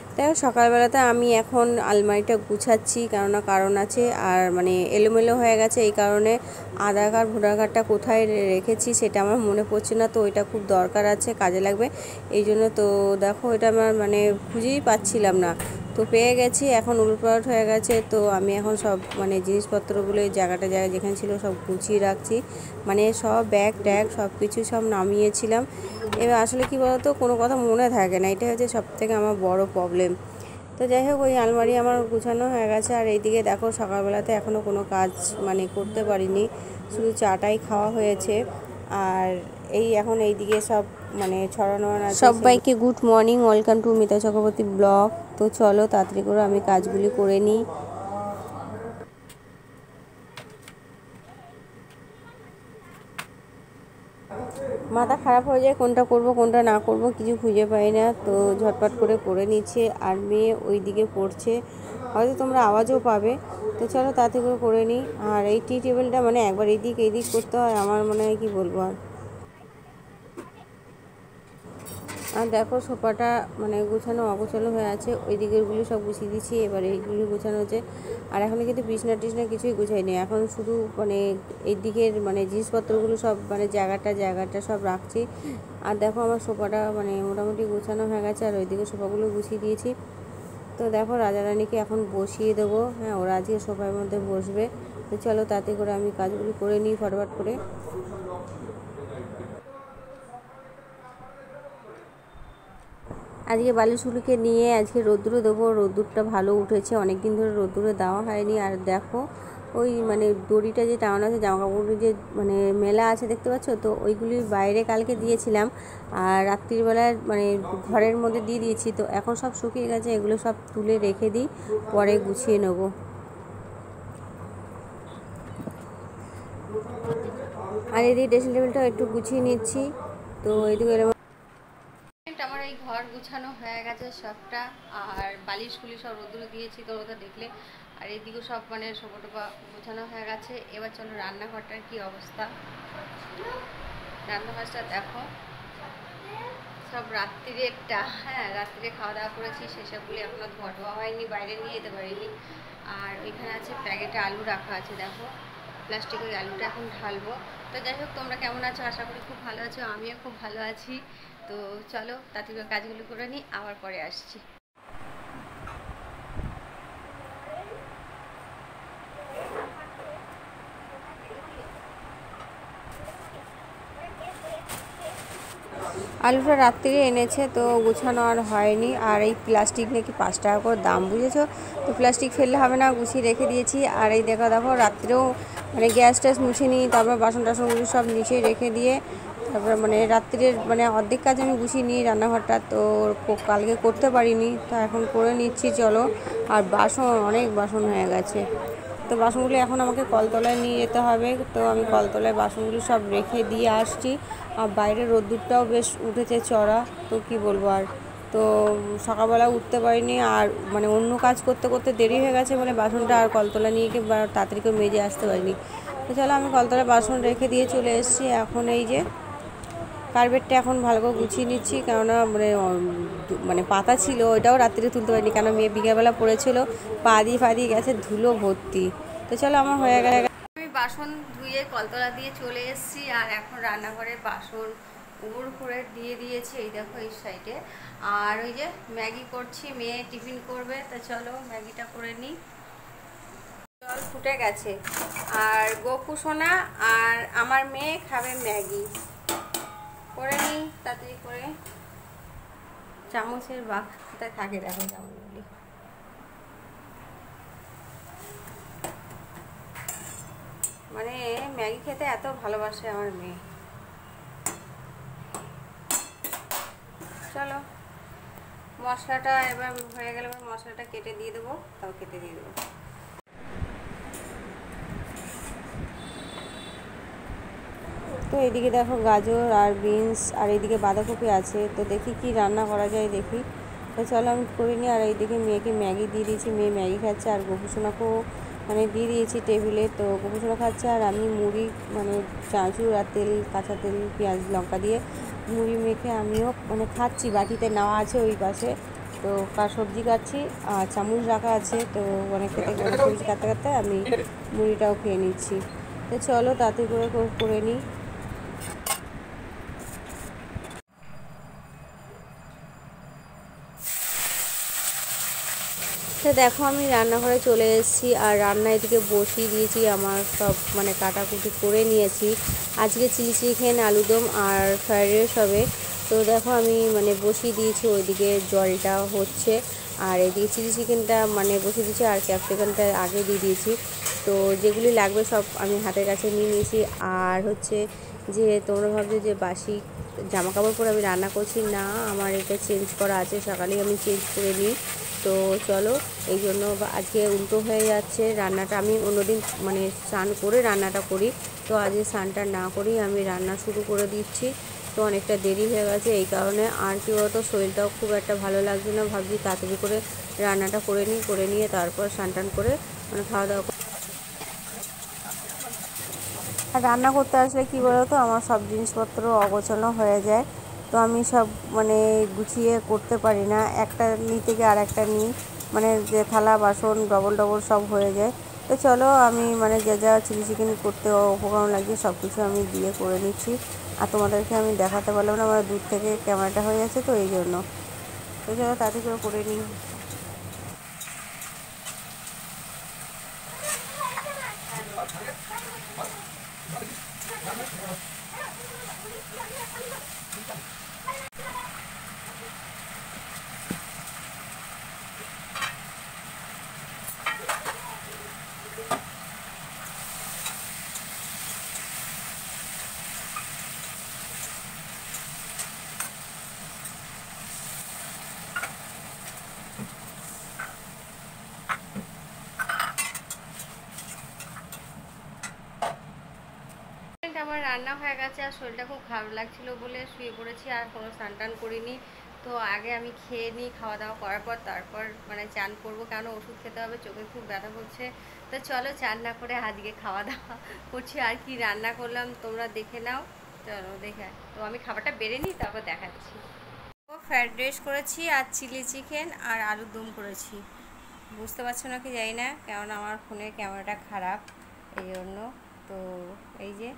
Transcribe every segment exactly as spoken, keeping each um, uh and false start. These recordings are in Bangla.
তাই সকালবেলাতে আমি এখন আলমারিটা গুছাচ্ছি, কেননা কারণ আছে। আর মানে এলোমেলো হয়ে গেছে, এই কারণে আধার কার্ড ভোটার কার্ডটা কোথায় রেখেছি সেটা আমার মনে পড়ছে না, তো ওইটা খুব দরকার আছে, কাজে লাগবে এই জন্য। তো দেখো এটা আমার মানে খুঁজেই পাচ্ছিলাম না, তো পেয়ে গেছি। এখন উলটপালট হয়ে গেছে, তো আমি এখন সব মানে জিনিসপত্রগুলো এই জায়গাটা জায়গায় যেখানে ছিল সব গুছিয়ে রাখছি, মানে সব ব্যাগ ট্যাগ সব কিছু সব নামিয়েছিলাম। এবার আসলে কি বলতো, কোনো কথা মনে থাকে না, এটা হচ্ছে সব থেকে আমার বড় প্রবলেম। তো যাই হোক, ওই আলমারি আমার গুছানো হয়ে গেছে। আর এইদিকে দেখো সকালবেলাতে এখনও কোনো কাজ মানে করতে পারিনি, শুধু চাটাই খাওয়া হয়েছে। আর এই এখন এইদিকে সব মানে ছড়ানো আছে। সবাইকে good morning, welcome to Mita Chakraborty blog. তো চলো তাড়াতাড়ি করে আমি কাজগুলি করে নিই। মাথা খারাপ হয়ে যায়, কোনটা করব কোনটা না করব কিছু খুঁজে পাই না, তো ঝটপট করে করে নিচ্ছে। আর মেয়ে ওই দিকে পড়ছে, হয়তো তোমরা আওয়াজও পাবে। তো চলো তাড়াতাড়ি করে করে নিই। আর এই টি টেবিলটা মানে একবার এদিক এদিক করতে হয়, আমার মনে হয় কি বলবো আর। আর দেখো সোফাটা মানে গুছানো অগোছালো হয়ে আছে, ওই দিকেরগুলি সব গুছিয়ে দিচ্ছি, এবার এইগুলি গুছানো হচ্ছে। আর এখন কিন্তু বিছনা টিছনা কিছুই গুছাইনি, এখন শুধু মানে এই দিকের মানে জিনিসপত্রগুলো সব মানে জায়গাটা জায়গাটা সব রাখছি। আর দেখো আমার সোফাটা মানে মোটামুটি গুছানো হয়ে গেছে, আর ওইদিকে সোফাগুলো গুছিয়ে দিয়েছি। তো দেখো রাজা রানীকে এখন বসিয়ে দেবো, হ্যাঁ ওরা আজকে সোফার মধ্যে বসবে। তো চলো তাতে করে আমি কাজগুলো করে নিই ফটাফট করে। আজকে বালিশগুলিকে নিয়ে আজকে রোদ্দুরে দেবো, রোদ্দুরটা ভালো উঠেছে, অনেক দিন ধরে রোদ্দুরে দেওয়া হয়নি। আর দেখো ওই মানে দড়িটা যে টাঙানো আছে জামা কাপড়গুলি যে মানে মেলা আছে দেখতে পাচ্ছ, তো ওইগুলির বাইরে কালকে দিয়েছিলাম, আর রাত্রিবেলায় মানে ঘরের মধ্যে দিয়ে দিয়েছি। তো এখন সব শুকিয়ে গেছে, এগুলো সব তুলে রেখে দিই, পরে গুছিয়ে নেবো। আর এদিকে ড্রেসিং টেবিলটাও একটু গুছিয়ে নিচ্ছি। তো এইদিকে আমার এই ঘর গুছানো হয়ে গেছে সবটা, আর বালিশগুলি সব রোদ্দুরে দিয়েছি তো ওটা দেখলে। আর এইদিকেও সব মানে সোফা টোপা গোছানো হয়ে গেছে। এবার চলো রান্নাঘরটার কি অবস্থা, রান্নাঘরটা দেখো সব রাত্রিরেরটা, হ্যাঁ রাত্রিরে খাওয়া দাওয়া করেছি, সেসবগুলি এখনো ধোয়া ধোয়া হয়নি, বাইরে নিয়ে যেতে পারিনি। আর ওইখানে আছে প্যাকেটে আলু রাখা আছে, দেখো প্লাস্টিকের আলুটা এখন ঢালবো। তো যাই হোক, তোমরা কেমন আছো, আশা করি খুব ভালো আছো, আমিও খুব ভালো আছি। তো চলো তাড়াতাড়ি কাজগুলো করে নিই, আবার পরে আসছি। আলুটা রাত্রে এনেছে, তো গুছানো আর হয়নি। আর এই প্লাস্টিক নাকি পাঁচ টাকা করে দাম, বুঝেছো, তো প্লাস্টিক ফেললে হবে না, গুছিয়ে রেখে দিয়েছি। আর এই দেখো দেখো রাত্রেও মানে গ্যাস ট্যাস মুছে নিই, তারপর বাসন টাসনগুলো সব নিচে রেখে দিয়ে তারপর মানে রাত্রের মানে অর্ধেক কাজ আমি গুছিয়ে নিই রান্নাঘরটা, তো কালকে করতে পারিনি, তো এখন করে নিচ্ছি চলো। আর বাসন অনেক বাসন হয়ে গেছে, তো বাসনগুলো এখন আমাকে কলতলায় নিয়ে যেতে হবে। তো আমি কলতলায় বাসনগুলো সব রেখে দিয়ে আসছি। আর বাইরের রোদ্দুরটাও বেশ উঠেছে চড়া, তো কি বলবো আর। তো সকালবেলা উঠতে পারিনি, আর মানে অন্য কাজ করতে করতে দেরি হয়ে গেছে, মানে বাসনটা আর কলতলা নিয়ে গিয়ে তাড়াতাড়ি করে মেজে আসতে পারিনি। তো চলো আমি কলতলায় বাসন রেখে দিয়ে চলে এসেছি। এখন এই যে কার্পেটটা এখন ভালো করে গুছিয়ে নিচ্ছি, কেননা মানে মানে পাতা ছিল ওইটাও রাত্রিরে তুলতে পারিনি, কেন মেয়ে বিকেলবেলা পড়েছিল, পা দিয়ে পা দিয়ে গেছে ধুলো ভর্তি। তো চলো আমার হয়ে গেল, আমি বাসন ধুয়ে কলতলা দিয়ে চলে এসেছি। আর এখন রান্নাঘরের বাসন উবুর করে দিয়ে দিয়েছি, এই দেখো এই সাইডে। আর ওই যে ম্যাগি করছি, মেয়ে টিফিন করবে, তা চলো ম্যাগিটা করে নিই। জল ফুটে গেছে, আর গোপু সোনা আর আমার মেয়ে খাবে ম্যাগি, করে নিই তাড়াতাড়ি করে। চামচের বাক্সটা থাকে, দেখো চামচগুলি। মানে ম্যাগি খেতে এত ভালোবাসে আমার মেয়ে। চলো মশলাটা এবার হয়ে গেলে মশলাটা কেটে দিয়ে দেবো, তাও কেটে দিয়ে দেবো। তো এদিকে দেখো গাজর আর বিনস আর এইদিকে বাঁধাকপি আছে, তো দেখি কি রান্না করা যায় দেখি। তো চলো আমি করে নিই। আর এইদিকে মেয়েকে ম্যাগি দিয়ে দিয়েছি, মেয়ে ম্যাগি খাচ্ছে। আর গোপুসোনাকেও মানে দিয়ে দিয়েছি টেবিলে, তো গোপুসোনা খাচ্ছে। আর আমি মুড়ি মানে চাঁচুর আর তেল, কাঁচা তেল পেঁয়াজ লঙ্কা দিয়ে মুড়ি মেখে আমিও মানে খাচ্ছি, বাটিতে নেওয়া আছে ওই পাশে। তো কার সবজি কাটছি আর চামচ রাখা আছে, তো অনেক খেতে মানে সবজি কাটতে কাটতে আমি মুড়িটাও খেয়ে নিচ্ছি। তো চলো তাতে করে করে নিই। তো দেখো আমি রান্নাঘরে চলে এসেছি আর রান্না এদিকে বসিয়ে দিয়েছি, আমার সব মানে কাটাকুটি করে নিয়েছি। আজকে চিলি চিকেন, আলুদম আর ফ্রাইড রাইস হবে। তো দেখো আমি মানে বসিয়ে দিয়েছি, ওইদিকে জলটা হচ্ছে আর এদিকে চিলি চিকেনটা মানে বসিয়ে দিয়েছি আর ক্যাপসিকামটা আগে দিয়ে দিয়েছি। তো যেগুলি লাগবে সব আমি হাতের কাছে নিয়ে নিয়েছি। আর হচ্ছে যে তোমরা ভাবছো যে বাসি জামা কাপড় পরে আমি রান্না করছি, না, আমার এটা চেঞ্জ করা আছে, সকালেই আমি চেঞ্জ করে নিই। তো চলো এই জন্য আজকে উল্টো হয়ে যাচ্ছে রান্নাটা। আমি অন্যদিন মানে স্নান করে রান্নাটা করি, তো আজকে স্নানটা না করেই আমি রান্না শুরু করে দিচ্ছি। তো অনেকটা দেরি হয়ে গেছে এই কারণে। আর কি বলতো, শরীরটাও খুব একটা ভালো লাগছে না, ভাবছি তাড়াতাড়ি করে রান্নাটা করে নিই, করে নিয়ে তারপর স্নান টান করে মানে খাওয়া দাওয়া। আর রান্না করতে আসলে কী বলতো, আমার সব জিনিসপত্র অগোছালো হয়ে যায়, তো আমি সব মানে গুছিয়ে করতে পারি না, একটা নিতে গিয়ে আর একটা নিই, মানে যে থালা বাসন ডবল ডবল সব হয়ে যায়। তো চলো আমি মানে যা যা চিলি চিকেন করতে উপকরণ লাগছে সব কিছু আমি দিয়ে করে নিচ্ছি। আর তোমাদেরকে আমি দেখাতে পারলাম না, আমার দূর থেকে ক্যামেরাটা হয়ে যাচ্ছে, তো এই জন্য। তো চলো তাড়াতাড়ি করে করে নিই। আমার রান্না হয়ে গেছে আর শরীরটা খুব খারাপ লাগছিল বলে শুয়ে পড়েছি, আর কোনো স্নান টান করিনি। তো আগে আমি খেয়ে নিই, খাওয়া দাওয়া করার পর তারপর মানে চান করবো, কেন ওষুধ খেতে হবে, চোখে খুব ব্যথা করছে। তো চলো চান না করে আজকে খাওয়া দাওয়া করছি। আর কি রান্না করলাম তোমরা দেখে নাও, চলো দেখে। তো আমি খাবারটা বেড়ে নিই তারপর দেখাচ্ছি। তো ফ্রাইড রাইস করেছি আর চিলি চিকেন আর আলুর দম করেছি। বুঝতে পারছো না কি জানি না, কারণ আমার ফোনের ক্যামেরাটা খারাপ এই জন্য। তো এই যে,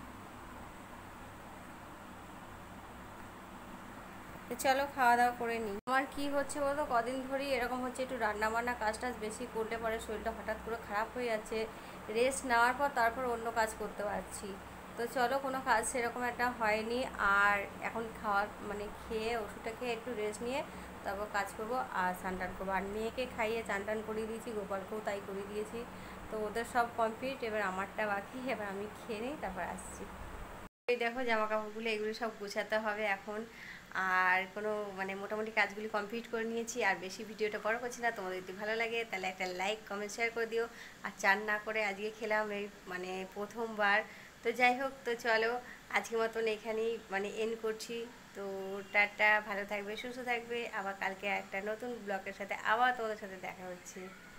তো চলো খাওয়া দাওয়া করে নিই। আমার কি হচ্ছে বলতো, কদিন ধরেই এরকম হচ্ছে, একটু রান্না বান্না কাজ টাজ বেশি করলে পরে শরীরটা হঠাৎ করে খারাপ হয়ে যাচ্ছে, রেস্ট নেওয়ার পর তারপর অন্য কাজ করতে পারছি। তো চলো কোনো কাজ সেরকম একটা হয়নি, আর এখন খাওয়ার মানে খেয়ে ওষুধটা খেয়ে একটু রেস্ট নিয়ে তারপর কাজ করবো আর স্নান টান করবো। আর মেয়েকে খাইয়ে চান টান করিয়ে দিয়েছি, গোপালকেও তাই করিয়ে দিয়েছি। তো ওদের সব কমপ্লিট, এবার আমারটা বাকি, এবার আমি খেয়ে নিই তারপর আসছি। এই দেখো জামা কাপড়গুলো এগুলো সব গোছাতে হবে এখন। আর কোনো মানে মোটামুটি কাজগুলি কমপ্লিট করে নিয়েছি, আর বেশি ভিডিওটা বড় করছি না। তোমাদের যদি ভালো লাগে তাহলে একটা লাইক কমেন্ট শেয়ার করে দিও। আর চান না করে আজকে খেলাম এই মানে প্রথমবার। তো যাই হোক, তো চলো আজকের মতন এখানেই মানে এন্ড করছি। তো টাটা, ভালো থাকবে, সুস্থ থাকবে, আবার কালকে একটা নতুন ব্লগের সাথে আবার তোমাদের সাথে দেখা হচ্ছে।